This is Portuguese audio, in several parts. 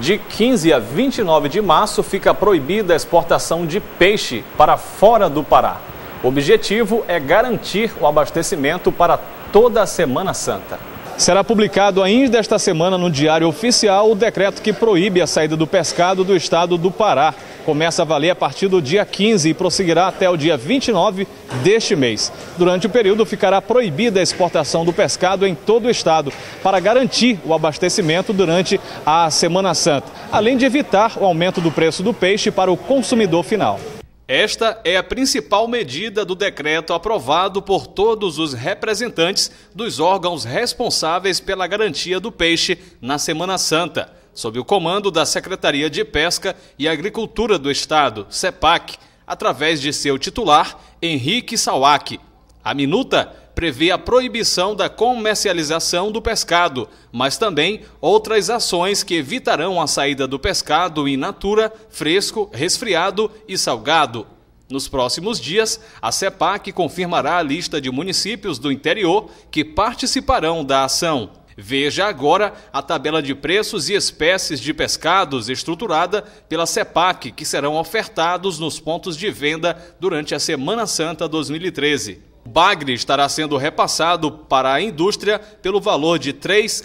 De 15 a 29 de março fica proibida a exportação de peixe para fora do Pará. O objetivo é garantir o abastecimento para toda a Semana Santa. Será publicado ainda esta semana no Diário Oficial o decreto que proíbe a saída do pescado do estado do Pará. Começa a valer a partir do dia 15 e prosseguirá até o dia 29 deste mês. Durante o período ficará proibida a exportação do pescado em todo o estado para garantir o abastecimento durante a Semana Santa, além de evitar o aumento do preço do peixe para o consumidor final. Esta é a principal medida do decreto aprovado por todos os representantes dos órgãos responsáveis pela garantia do peixe na Semana Santa, sob o comando da Secretaria de Pesca e Agricultura do Estado, SEPAC, através de seu titular, Henrique Sauac. A minuta prevê a proibição da comercialização do pescado, mas também outras ações que evitarão a saída do pescado in natura, fresco, resfriado e salgado. Nos próximos dias, a SEPAC confirmará a lista de municípios do interior que participarão da ação. Veja agora a tabela de preços e espécies de pescados estruturada pela SEPAC que serão ofertados nos pontos de venda durante a Semana Santa 2013. O bagre estará sendo repassado para a indústria pelo valor de R$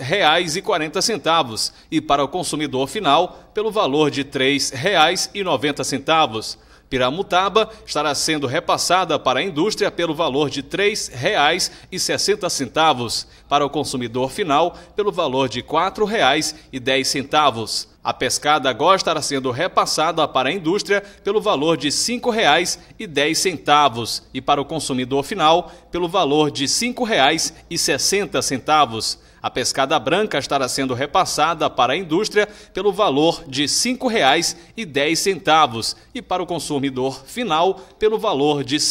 3,40 e para o consumidor final pelo valor de R$ 3,90. Piramutaba estará sendo repassada para a indústria pelo valor de R$ 3,60, para o consumidor final pelo valor de R$ 4,10. A pescada agora estará sendo repassada para a indústria pelo valor de R$ 5,10 e para o consumidor final pelo valor de R$ 5,60. A pescada branca estará sendo repassada para a indústria pelo valor de R$ 5,10 e para o consumidor final pelo valor de R$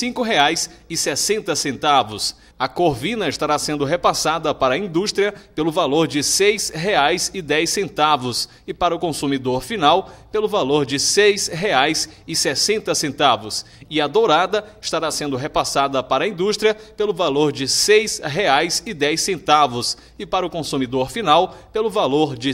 5,60. A corvina estará sendo repassada para a indústria pelo valor de R$ 6,10 e para o consumidor final pelo valor de R$ 6,60. E a dourada estará sendo repassada para a indústria pelo valor de R$ 6,10 e para o consumidor final pelo valor de R$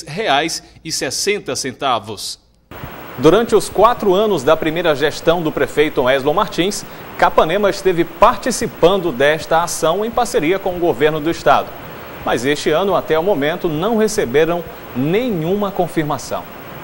6,60. Durante os 4 anos da primeira gestão do prefeito Eslon Martins, Capanema esteve participando desta ação em parceria com o governo do estado. Mas este ano, até o momento, não receberam nenhuma confirmação.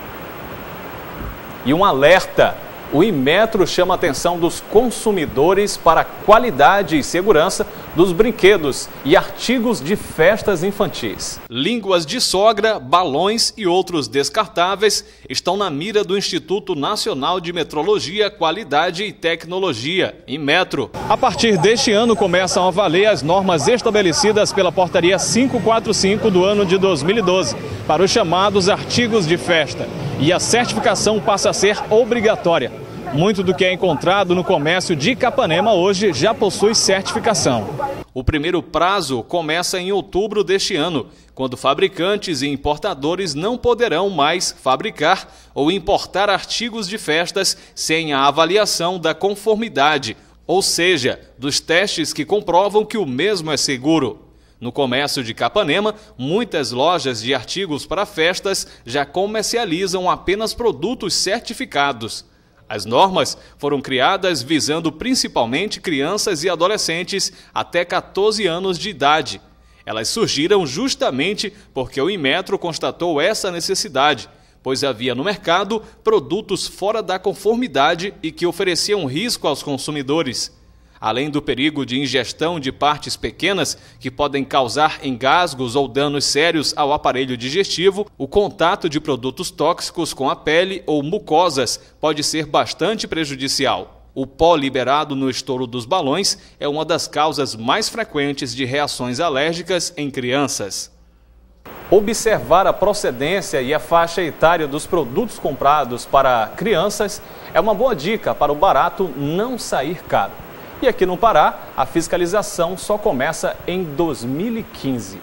E um alerta: o Inmetro chama a atenção dos consumidores para a qualidade e segurança dos brinquedos e artigos de festas infantis. Línguas de sogra, balões e outros descartáveis estão na mira do Instituto Nacional de Metrologia, Qualidade e Tecnologia, Inmetro. A partir deste ano começam a valer as normas estabelecidas pela Portaria 545 do ano de 2012 para os chamados artigos de festa. E a certificação passa a ser obrigatória. Muito do que é encontrado no comércio de Capanema hoje já possui certificação. O primeiro prazo começa em outubro deste ano, quando fabricantes e importadores não poderão mais fabricar ou importar artigos de festas sem a avaliação da conformidade, ou seja, dos testes que comprovam que o mesmo é seguro. No comércio de Capanema, muitas lojas de artigos para festas já comercializam apenas produtos certificados. As normas foram criadas visando principalmente crianças e adolescentes até 14 anos de idade. Elas surgiram justamente porque o Inmetro constatou essa necessidade, pois havia no mercado produtos fora da conformidade e que ofereciam risco aos consumidores. Além do perigo de ingestão de partes pequenas que podem causar engasgos ou danos sérios ao aparelho digestivo, o contato de produtos tóxicos com a pele ou mucosas pode ser bastante prejudicial. O pó liberado no estouro dos balões é uma das causas mais frequentes de reações alérgicas em crianças. Observar a procedência e a faixa etária dos produtos comprados para crianças é uma boa dica para o barato não sair caro. E aqui no Pará, a fiscalização só começa em 2015.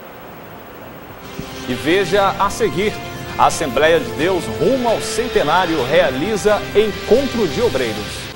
E veja a seguir, a Assembleia de Deus rumo ao centenário realiza Encontro de Obreiros.